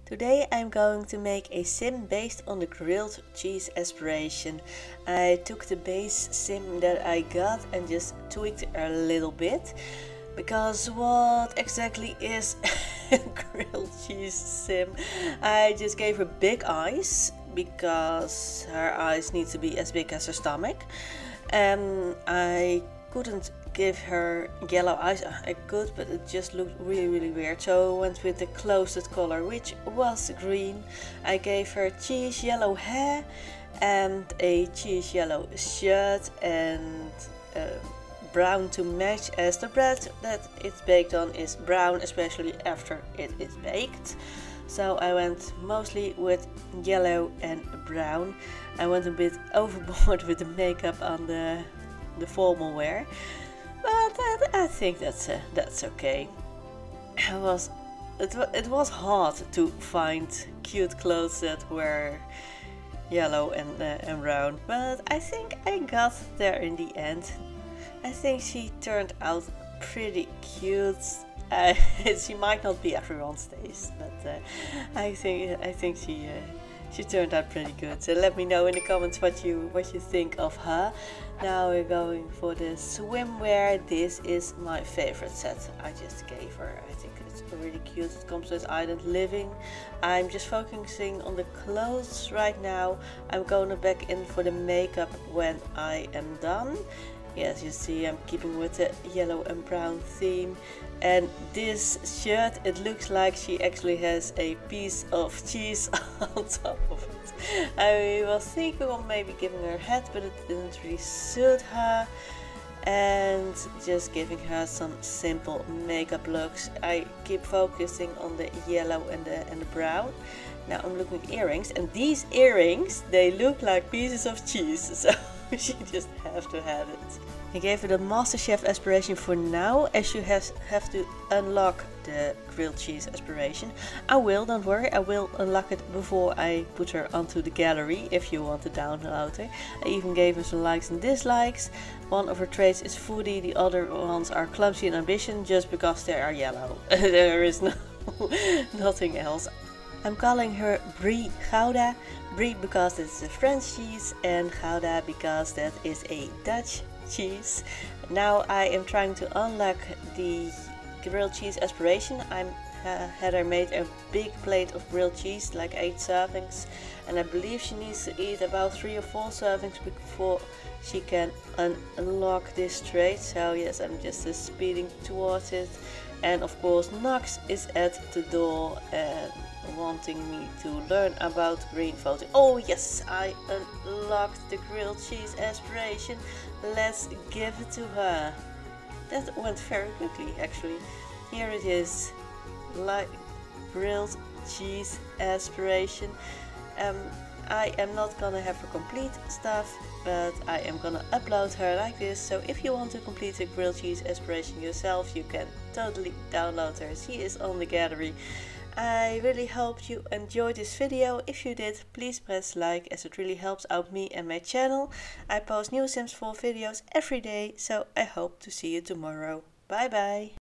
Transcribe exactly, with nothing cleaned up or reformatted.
Today I'm going to make a sim based on the grilled cheese aspiration. I took the base sim that I got and just tweaked it a little bit. Because what exactly is a grilled cheese sim? I just gave her big eyes because her eyes need to be as big as her stomach. And I couldn't give her yellow eyes. I could, but it just looked really really weird, so I went with the closest color, which was green. I gave her cheese yellow hair and a cheese yellow shirt and uh, brown to match, as the bread that it's baked on is brown, especially after it is baked. So I went mostly with yellow and brown. I went a bit overboard with the makeup on the the formal wear, but I, I think that's uh, that's okay. It was it, it was hard to find cute clothes that were yellow and uh, and brown, but I think I got there in the end. I think she turned out pretty cute. Uh, she might not be everyone's taste, but uh, I think I think she uh, she turned out pretty good. So let me know in the comments what you what you think of her. Now we're going for the swimwear. This is my favorite set I just gave her. I think it's really cute. It comes with Island Living. I'm just focusing on the clothes right now. I'm going back in for the makeup when I am done. Yes, you see I'm keeping with the yellow and brown theme. And this shirt, it looks like she actually has a piece of cheese on top of it. I was thinking of maybe giving her a hat, but it didn't really suit her. And just giving her some simple makeup looks. I keep focusing on the yellow and the, and the brown. Now I'm looking at earrings, and these earrings, they look like pieces of cheese, so she just have to have it. I gave her the MasterChef aspiration for now, as you have, have to unlock the grilled cheese aspiration. I will, don't worry, I will unlock it before I put her onto the gallery if you want to download her. I even gave her some likes and dislikes. One of her traits is foodie, the other ones are clumsy and ambition, just because they are yellow. There is no nothing else. I'm calling her Brie Gouda. Brie because it's a French cheese, and Gouda because that is a Dutch cheese. Now I am trying to unlock the grilled cheese aspiration. I uh, had her made a big plate of grilled cheese, like eight servings, and I believe she needs to eat about three or four servings before she can unlock this trait. So yes, I'm just uh, speeding towards it. And of course Knox is at the door and wanting me to learn about green voting. Oh yes, I unlocked the grilled cheese aspiration. Let's give it to her. That went very quickly actually. Here it is, like grilled cheese aspiration. Um, I am not gonna have her complete stuff, but I am gonna upload her like this. So if you want to complete the grilled cheese aspiration yourself, you can totally download her. She is on the gallery. I really hope you enjoyed this video. If you did, please press like, as it really helps out me and my channel. I post new Sims four videos every day, so I hope to see you tomorrow. Bye bye!